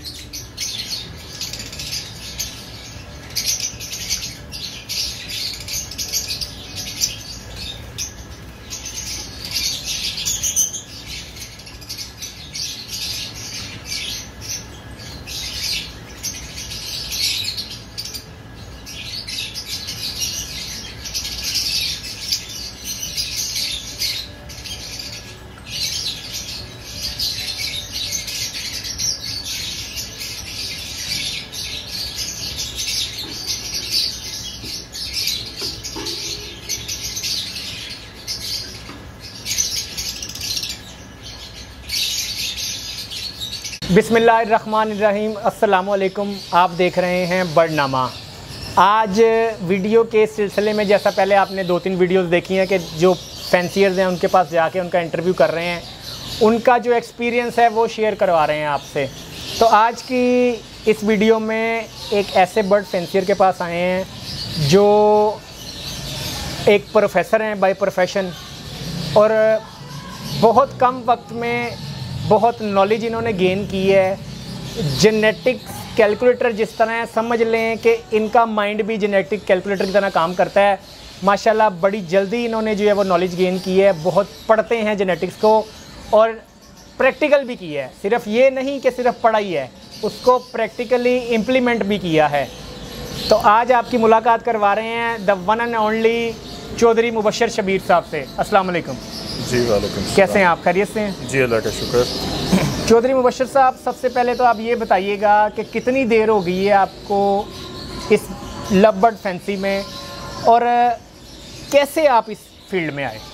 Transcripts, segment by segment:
बिस्मिल्लाहिर्रहमानिर्रहीम, अस्सलाम वालेकुम। आप देख रहे हैं बर्डनामा। आज वीडियो के सिलसिले में, जैसा पहले आपने 2-3 वीडियोस देखी हैं कि जो फैंसियर्स हैं उनके पास जाके उनका इंटरव्यू कर रहे हैं, उनका जो एक्सपीरियंस है वो शेयर करवा रहे हैं आपसे। तो आज की इस वीडियो में एक ऐसे बर्ड फैंसियर के पास आए हैं जो एक प्रोफेसर हैं बाय प्रोफेशन, और बहुत कम वक्त में बहुत नॉलेज इन्होंने गेन की है। जेनेटिक्स कैलकुलेटर जिस तरह समझ लें कि इनका माइंड भी जेनेटिक कैलकुलेटर की तरह काम करता है। माशाल्लाह बड़ी जल्दी इन्होंने जो है वो नॉलेज गेन की है। बहुत पढ़ते हैं जेनेटिक्स को और प्रैक्टिकल भी किया है। सिर्फ ये नहीं कि सिर्फ पढ़ाई है, उसको प्रैक्टिकली इम्प्लीमेंट भी किया है। तो आज आपकी मुलाकात करवा रहे हैं the one and only Chaudhry Mubashar Shabbir साहब से। अस्सलाम वालेकुम। जी वालेकुम। कैसे हैं आप? खैरियत से हैं? जी अल्लाह का शुक्र। चौधरी मुबशर साहब, सबसे पहले तो आप ये बताइएगा कि कितनी देर हो गई है आपको इस लव बर्ड फैंसी में, और कैसे आप इस फील्ड में आए?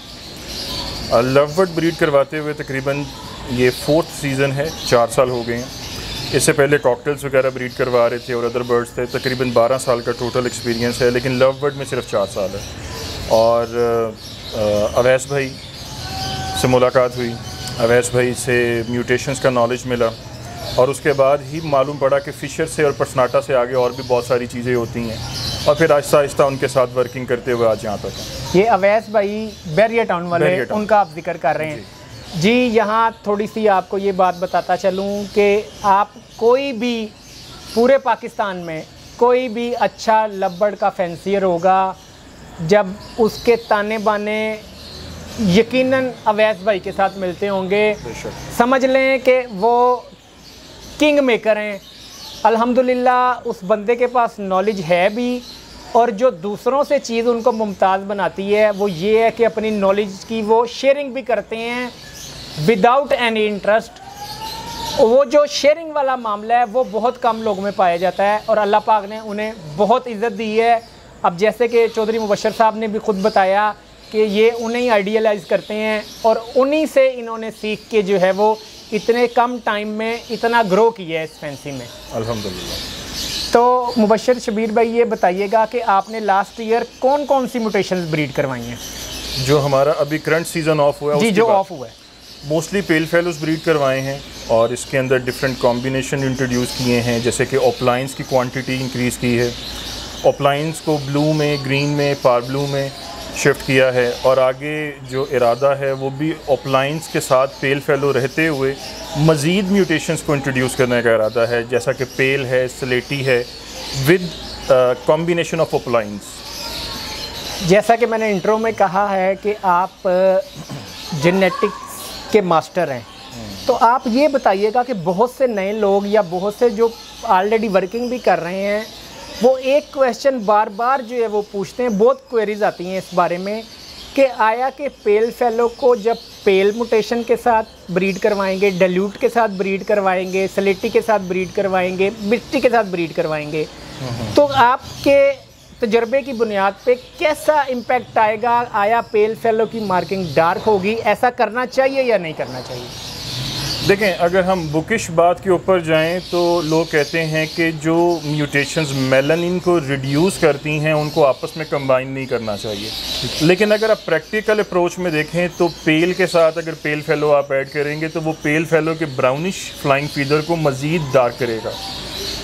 लव बर्ड ब्रीड करवाते हुए तकरीबन ये 4th सीज़न है, 4 साल हो गए हैं। इससे पहले कॉकटेल्स वगैरह ब्रीड करवा रहे थे और अदर बर्ड्स थे। तकरीबन 12 साल का टोटल एक्सपीरियंस है, लेकिन लव बर्ड में सिर्फ 4 साल है। और अवैस भाई से मुलाकात हुई, अवैस भाई से म्यूटेशंस का नॉलेज मिला, और उसके बाद ही मालूम पड़ा कि फ़िशर से और पर्सनाटा से आगे और भी बहुत सारी चीज़ें होती हैं, और फिर आहिस्ता आहिस्ता उनके साथ वर्किंग करते हुए आज यहाँ तक हैं। ये अवैस भाई बैरियर टाउन वाले, उनका आप जिक्र कर रहे हैं जी। यहाँ थोड़ी सी आपको ये बात बताता चलूँ कि आप कोई भी पूरे पाकिस्तान में कोई भी अच्छा लव बर्ड का फैंसियर होगा, जब उसके ताने बाने यकीनन अवैस भाई के साथ मिलते होंगे, समझ लें कि वो किंग मेकर हैं। अल्हम्दुलिल्लाह उस बंदे के पास नॉलेज है भी, और जो दूसरों से चीज़ उनको मुमताज़ बनाती है वो ये है कि अपनी नॉलेज की वो शेयरिंग भी करते हैं विदाउट एनी इंटरेस्ट। वो जो शेयरिंग वाला मामला है वो बहुत कम लोगों में पाया जाता है, और अल्लाह पाक ने उन्हें बहुत इज़्ज़त दी है। अब जैसे कि चौधरी मुबशर साहब ने भी खुद बताया कि ये उन्हें आइडियलाइज़ करते हैं, और उन्हीं से इन्होंने सीख के जो है वो इतने कम टाइम में इतना ग्रो किया है इस फैंसी में, अल्हम्दुलिल्लाह। तो मुबशर शबीर भाई ये बताइएगा कि आपने लास्ट ईयर कौन कौन सी म्यूटेशंस ब्रीड करवाई हैं? जो हमारा अभी करंट सीज़न ऑफ हुआ है जी, जो ऑफ हुआ है, मोस्टली पेल फेलोज ब्रीड करवाए हैं, और इसके अंदर डिफरेंट कॉम्बिनेशन इंट्रोड्यूस किए हैं। जैसे कि ओपलाइंस की क्वांटिटी इंक्रीज़ की है, ओपलाइंस को ब्लू में, ग्रीन में, पार ब्लू में शिफ्ट किया है, और आगे जो इरादा है वो भी ओपलाइंस के साथ पेल फेलो रहते हुए मज़ीद म्यूटेशंस को इंट्रोड्यूस करने का इरादा है, जैसा कि पेल है, स्लेटी है, विद कॉम्बिनेशन ऑफ ओपलाइंस। जैसा कि मैंने इंट्रो में कहा है कि आप जेनेटिक्स के मास्टर हैं, तो आप ये बताइएगा कि बहुत से नए लोग या बहुत से जो ऑलरेडी वर्किंग भी कर रहे हैं, वो एक क्वेश्चन बार बार जो है वो पूछते हैं, बहुत क्वेरीज आती हैं इस बारे में कि आया कि पेल फेलो को जब पेल म्यूटेशन के साथ ब्रीड करवाएंगे, डाइल्यूट के साथ ब्रीड करवाएंगे, स्लेटी के साथ ब्रीड करवाएंगे, मिट्टी के साथ ब्रीड करवाएंगे, तो आपके तजर्बे की बुनियाद पे कैसा इम्पैक्ट आएगा? आया पेल फेलो की मार्किंग डार्क होगी? ऐसा करना चाहिए या नहीं करना चाहिए? देखें, अगर हम बुकिश बात के ऊपर जाएं तो लोग कहते हैं कि जो म्यूटेशंस मेलानिन को रिड्यूस करती हैं उनको आपस में कंबाइन नहीं करना चाहिए। लेकिन अगर आप प्रैक्टिकल अप्रोच में देखें तो पेल के साथ अगर पेल फेलो आप ऐड करेंगे तो वो पेल फेलो के ब्राउनिश फ्लाइंग फीदर को मज़ीद डार्क करेगा।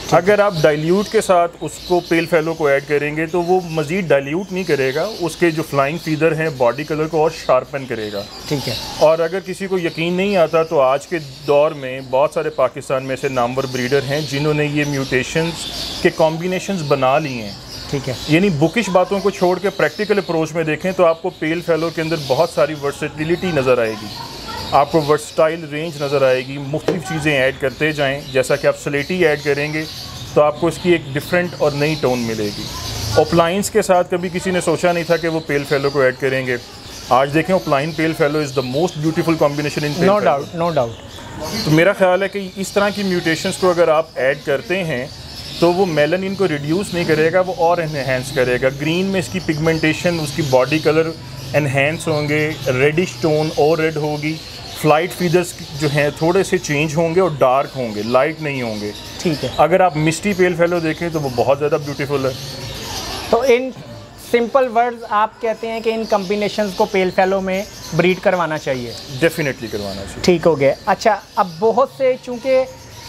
अगर आप डाइल्यूट के साथ उसको पेल फेलो को ऐड करेंगे तो वो मज़ीद डाइल्यूट नहीं करेगा, उसके जो फ्लाइंग फीदर हैं बॉडी कलर को और शार्पन करेगा। ठीक है। और अगर किसी को यकीन नहीं आता तो आज के दौर में बहुत सारे पाकिस्तान में से नामवर ब्रीडर हैं जिन्होंने ये म्यूटेशंस के कॉम्बिनेशंस बना लिए हैं। ठीक है। यानी बुकिश बातों को छोड़ के प्रैक्टिकल अप्रोच में देखें तो आपको पेल फेलो के अंदर बहुत सारी वर्सेटिलिटी नज़र आएगी, आपको वर्सटाइल रेंज नज़र आएगी, मुख्तलिफ चीज़ें ऐड करते जाएं। जैसा कि आप स्लेटी ऐड करेंगे तो आपको इसकी एक डिफरेंट और नई टोन मिलेगी। ओपलाइंस के साथ कभी किसी ने सोचा नहीं था कि वो पेल फेलो को ऐड करेंगे। आज देखें opaline pale fallow is the most beautiful combination in pale fallow. No doubt. तो मेरा ख्याल है कि इस तरह की म्यूटेशंस को अगर आप ऐड करते हैं तो वो मेलानिन को रिड्यूस नहीं करेगा, वो और एनहेंस करेगा। ग्रीन में इसकी पिगमेंटेशन, उसकी बॉडी कलर एनहेंस होंगे, रेडिश टोन और रेड होगी, फ्लाइट फीदर्स जो हैं थोड़े से चेंज होंगे और डार्क होंगे, लाइट नहीं होंगे। ठीक है। अगर आप मिस्टी पेल फेलो देखें तो वो बहुत ज़्यादा ब्यूटीफुल है। तो इन सिंपल वर्ड्स आप कहते हैं कि इन कॉम्बिनेशंस को पेल फेलो में ब्रीड करवाना चाहिए? डेफिनेटली करवाना चाहिए। ठीक हो गया। अच्छा, अब बहुत से, चूँकि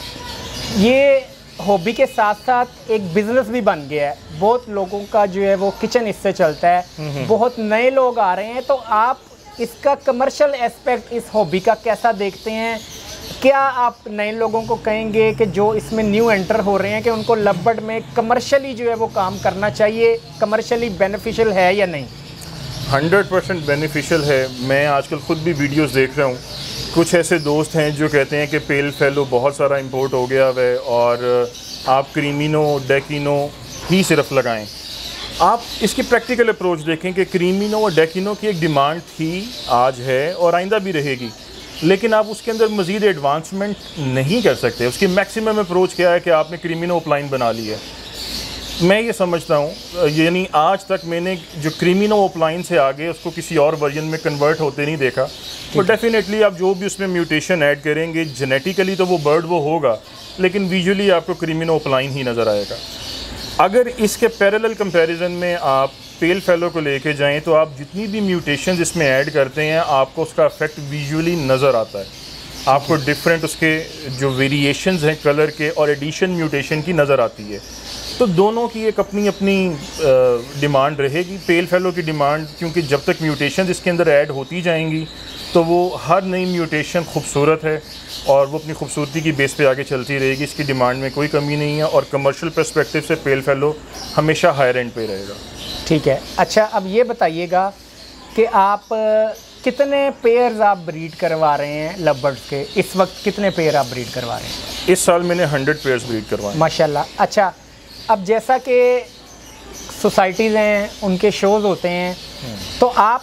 ये हॉबी के साथ साथ एक बिज़नेस भी बन गया है, बहुत लोगों का जो है वो किचन इससे चलता है, बहुत नए लोग आ रहे हैं, तो आप इसका कमर्शियल एस्पेक्ट इस हॉबी का कैसा देखते हैं? क्या आप नए लोगों को कहेंगे कि जो इसमें न्यू एंटर हो रहे हैं कि उनको लवबर्ड में कमर्शियली जो है वो काम करना चाहिए, कमर्शियली बेनिफिशियल है या नहीं? 100% बेनिफिशियल है। मैं आजकल ख़ुद भी वीडियोस देख रहा हूँ, कुछ ऐसे दोस्त हैं जो कहते हैं कि पेल फेलो बहुत सारा इंपोर्ट हो गया है और आप क्रीमिनो डेकिनो ही सिर्फ लगाएं। आप इसकी प्रैक्टिकल अप्रोच देखें कि क्रीमिनो और डेकिनो की एक डिमांड थी, आज है और आइंदा भी रहेगी, लेकिन आप उसके अंदर मज़ीद एडवांसमेंट नहीं कर सकते। उसकी मैक्सिमम अप्रोच क्या है कि आपने क्रीमिनो ओपलाइन बना ली है। मैं ये समझता हूँ, यानी आज तक मैंने जो क्रीमिनो ओपलाइन से आगे उसको किसी और वर्जन में कन्वर्ट होते नहीं देखा। तो डेफिनेटली आप जो भी उसमें म्यूटेशन ऐड करेंगे, जेनेटिकली तो वो बर्ड वो होगा, लेकिन विजुअली आपको क्रीमिनो ओपलाइन ही नज़र आएगा। अगर इसके पैरेलल कंपैरिजन में आप पेल फेलो को लेके जाएं तो आप जितनी भी म्यूटेशन इसमें ऐड करते हैं आपको उसका इफेक्ट विजुअली नज़र आता है। आपको डिफरेंट उसके जो वेरिएशंस हैं कलर के और एडिशन म्यूटेशन की नज़र आती है। तो दोनों की एक अपनी अपनी डिमांड रहेगी। पेल फेलो की डिमांड, क्योंकि जब तक म्यूटेशन इसके अंदर ऐड होती जाएंगी तो वो हर नई म्यूटेशन खूबसूरत है और वो अपनी खूबसूरती की बेस पे आगे चलती रहेगी। इसकी डिमांड में कोई कमी नहीं है और कमर्शियल पर्सपेक्टिव से पेल फेलो हमेशा हायर एंड पे रहेगा। ठीक है। अच्छा, अब ये बताइएगा कि आप कितने पेयर्स आप ब्रीड करवा रहे हैं लवबर्ड्स के? इस वक्त कितने पेयर आप ब्रीड करवा रहे हैं? इस साल मैंने 100 पेयर्स ब्रीड करवाए माशाल्लाह। अच्छा, अब जैसा कि सोसाइटीज़ हैं, उनके शोज़ होते हैं, तो आप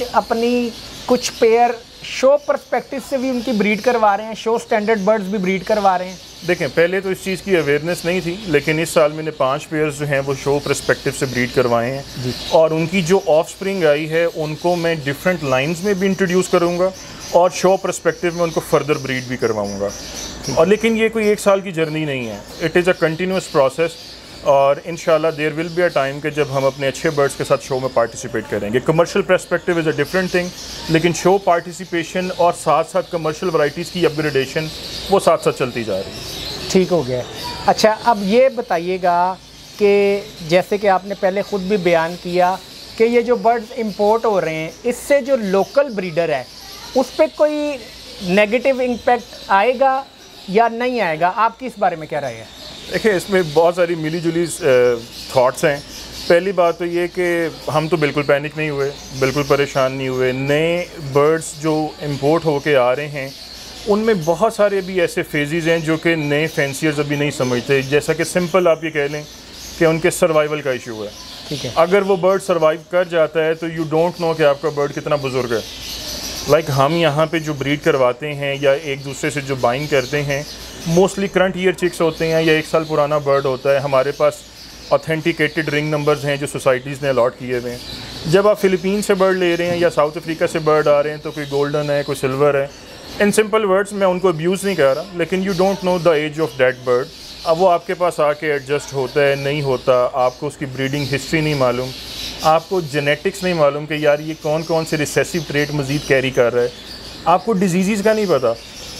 कुछ पेयर शो पर्सपेक्टिव से भी उनकी ब्रीड करवा रहे हैं, शो स्टैंडर्ड बर्ड्स भी ब्रीड करवा रहे हैं? देखें, पहले तो इस चीज़ की अवेयरनेस नहीं थी, लेकिन इस साल मैंने 5 पेयर्स जो हैं वो शो पर्सपेक्टिव से ब्रीड करवाए हैं और उनकी जो ऑफ स्प्रिंग आई है उनको मैं डिफरेंट लाइंस में भी इंट्रोड्यूस करूँगा और शो पर्सपेक्टिव में उनको फर्दर ब्रीड भी करवाऊँगा। और लेकिन ये कोई 1 साल की जर्नी नहीं है, it is a continuous process और इंशाल्लाह there will be a time कि जब हम अपने अच्छे बर्ड्स के साथ शो में पार्टिसिपेट करेंगे। Commercial perspective is a different thing, लेकिन शो पार्टिसिपेशन और साथ साथ कमर्शियल वैराइटीज़ की अपग्रेडेशन वो साथ साथ चलती जा रही है। ठीक हो गया। अच्छा, अब ये बताइएगा कि जैसे कि आपने पहले ख़ुद भी बयान किया कि ये जो बर्ड्स इंपोर्ट हो रहे हैं, इससे जो लोकल ब्रीडर है उस पर कोई नेगेटिव इम्पेक्ट आएगा या नहीं आएगा? आपकी इस बारे में क्या राय है? देखिए, इसमें बहुत सारी मिली जुली थॉट्स हैं। पहली बात तो ये कि हम तो बिल्कुल पैनिक नहीं हुए, बिल्कुल परेशान नहीं हुए। नए बर्ड्स जो इंपोर्ट होके आ रहे हैं उनमें बहुत सारे भी ऐसे फेजेस हैं जो कि नए फैंसियर्स अभी नहीं समझते। जैसा कि सिंपल आप ये कह लें कि उनके सर्वाइवल का इशू है। ठीक है। अगर वो बर्ड सर्वाइव कर जाता है तो यू डोंट नो कि आपका बर्ड कितना बुजुर्ग है। लाइक हम यहाँ पे जो ब्रीड करवाते हैं या एक दूसरे से जो बाइंग करते हैं, मोस्टली करंट ईयर चिक्स होते हैं या 1 साल पुराना बर्ड होता है। हमारे पास ऑथेंटिकेटेड रिंग नंबर्स हैं जो सोसाइटीज़ ने अलॉट किए हुए हैं। जब आप फ़िलिपीन से बर्ड ले रहे हैं या साउथ अफ्रीका से बर्ड आ रहे हैं तो कोई गोल्डन है, कोई सिल्वर है। इन सिंपल वर्ड्स, मैं उनको अब्यूज़ नहीं कर रहा, लेकिन you don't know the age of that bird. अब वो आपके पास आके एडजस्ट होता है नहीं होता, आपको उसकी ब्रीडिंग हिस्ट्री नहीं मालूम, आपको जेनेटिक्स नहीं मालूम कि यार ये कौन कौन से रिसेसिव ट्रेट मज़ीद कैरी कर रहा है, आपको डिजीज़ का नहीं पता।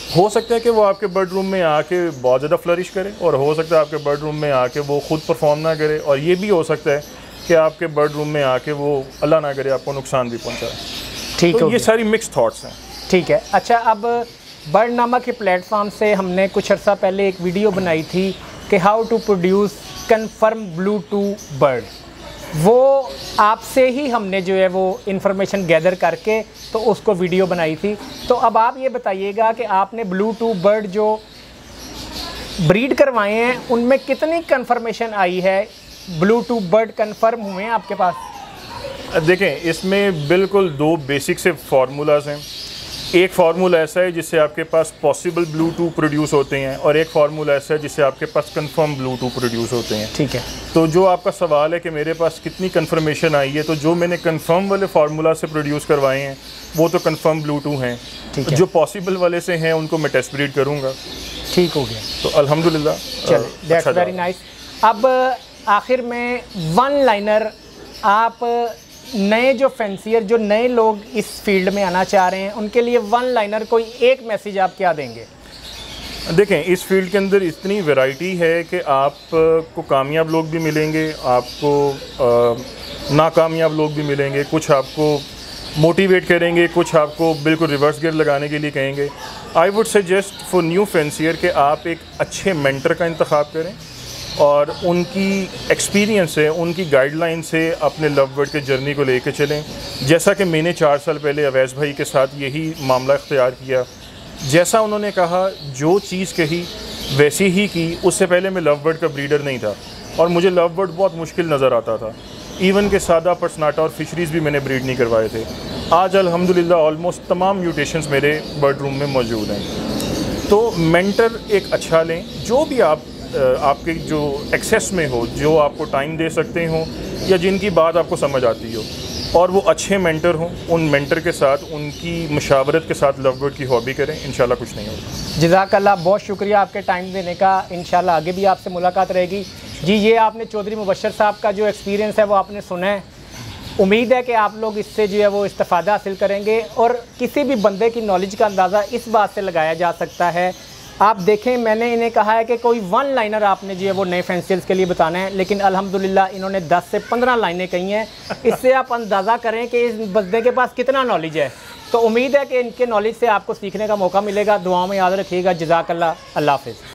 हो सकता है कि वो आपके बेडरूम में आके बहुत ज़्यादा फ्लरिश करे, और हो सकता है आपके बेडरूम में आके वो खुद परफॉर्म ना करे, और ये भी हो सकता है कि आपके बेडरूम में आके वो अल्लाह ना करे आपको नुकसान भी पहुंचाए। ठीक है, तो ये सारी मिक्स थॉट्स हैं। ठीक है। अच्छा, अब बर्डनामा के प्लेटफॉर्म से हमने कुछ अर्सा पहले एक वीडियो बनाई थी कि how to produce confirm bluetooth bird. वो आपसे ही हमने जो है वो इन्फॉर्मेशन गैदर करके तो उसको वीडियो बनाई थी। तो अब आप ये बताइएगा कि आपने ब्लूटूथ बर्ड जो ब्रीड करवाए हैं उनमें कितनी कन्फर्मेशन आई है, ब्लूटूथ बर्ड कन्फर्म हुए हैं आपके पास? देखें, इसमें बिल्कुल दो बेसिक से फार्मूलाज हैं। एक फार्मूला ऐसा है जिससे आपके पास पॉसिबल ब्लूटूथ प्रोड्यूस होते हैं, और एक फार्मूला ऐसा है जिससे आपके पास कंफर्म ब्लूटूथ प्रोड्यूस होते हैं। ठीक है। तो जो आपका सवाल है कि मेरे पास कितनी कंफर्मेशन आई है, तो जो मैंने कंफर्म वाले फार्मूला से प्रोड्यूस करवाए हैं वो तो कंफर्म ब्लूटूथ हैं। ठीक है। जो पॉसिबल वाले से हैं उनको मैं टेस्ट ब्रीड करूँगा। ठीक हो गया, तो अल्हम्दुलिल्लाह। चलिए, दैट्स वेरी नाइस। अब आखिर में वन लाइनर, आप नए जो फैंसियर, जो नए लोग इस फील्ड में आना चाह रहे हैं, उनके लिए वन लाइनर कोई एक मैसेज आप क्या देंगे? देखें, इस फील्ड के अंदर इतनी वैरायटी है कि आपको कामयाब लोग भी मिलेंगे, आपको नाकामयाब लोग भी मिलेंगे। कुछ आपको मोटिवेट करेंगे, कुछ आपको बिल्कुल रिवर्स गियर लगाने के लिए कहेंगे। I would suggest for new fancier कि आप एक अच्छे मेंटर का इंतखाब करें और उनकी एक्सपीरियंस से, उनकी गाइडलाइन से अपने लव बर्ड के जर्नी को लेकर चलें। जैसा कि मैंने 4 साल पहले अवैस भाई के साथ यही मामला इख्तियार किया। जैसा उन्होंने कहा, जो चीज़ कही वैसी ही की। उससे पहले मैं लव बर्ड का ब्रीडर नहीं था और मुझे लव बर्ड बहुत मुश्किल नज़र आता था। इवन के सादा पर्सनाटा और फिशरीज़ भी मैंने ब्रीड नहीं करवाए थे। आज अल्हम्दुलिल्लाह ऑलमोस्ट तमाम म्यूटेशंस मेरे बर्ड रूम में मौजूद हैं। तो मेंटर एक अच्छा लें, जो भी आपके जो एक्सेस में हो, जो आपको टाइम दे सकते हो या जिनकी बात आपको समझ आती हो, और वो अच्छे मेंटर हों। उन मेंटर के साथ, उनकी मशावरत के साथ लव बर्ड की हॉबी करें, इंशाल्लाह कुछ नहीं होगा। जज़ाकल्लाह, बहुत शुक्रिया आपके टाइम देने का। इंशाल्लाह आगे भी आपसे मुलाकात रहेगी। जी, ये आपने चौधरी मुबशर साहब का जो एक्सपीरियंस है वो आपने सुना है। उम्मीद है कि आप लोग इससे जो है वो इस्तिफ़ादा हासिल करेंगे, और किसी भी बंदे की नॉलेज का अंदाज़ा इस बात से लगाया जा सकता है। आप देखें, मैंने इन्हें कहा है कि कोई वन लाइनर आपने जो है वो नए फैंसियर्स के लिए बताना है, लेकिन अल्हम्दुलिल्लाह इन्होंने 10 से 15 लाइनें कही हैं। इससे आप अंदाज़ा करें कि इस बंदे के पास कितना नॉलेज है। तो उम्मीद है कि इनके नॉलेज से आपको सीखने का मौका मिलेगा। दुआओं में याद रखिएगा। जज़ाकल्लाह, अल्लाह हाफ़िज़।